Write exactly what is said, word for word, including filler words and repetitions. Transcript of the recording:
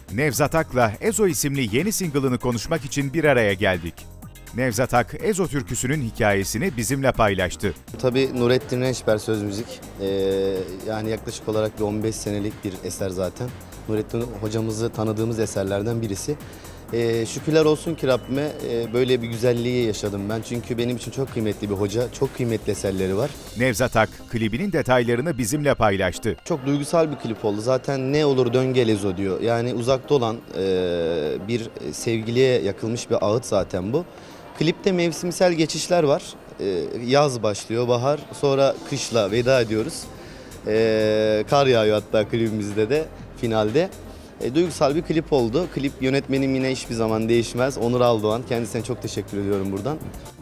Nevzat Ak'la Ezo isimli yeni single'ını konuşmak için bir araya geldik. Nevzat Ak, Ezo türküsünün hikayesini bizimle paylaştı. Tabii Nurettin Rençber söz müzik. Ee, yani yaklaşık olarak bir on beş senelik bir eser zaten. Nurettin hocamızı tanıdığımız eserlerden birisi. Ee, şükürler olsun ki Rabbime e, böyle bir güzelliği yaşadım ben. Çünkü benim için çok kıymetli bir hoca, çok kıymetli eserleri var. Nevzat Ak, klibinin detaylarını bizimle paylaştı. Çok duygusal bir klip oldu. Zaten ne olur dön gel Ezo diyor. Yani uzakta olan e, bir sevgiliye yakılmış bir ağıt zaten bu. Klipte mevsimsel geçişler var. E, yaz başlıyor, bahar, sonra kışla veda ediyoruz. E, kar yağıyor hatta klibimizde de finalde. E, duygusal bir klip oldu. Klip yönetmenim yine hiçbir zaman değişmez. Onur Aldoğan. Kendisine çok teşekkür ediyorum buradan.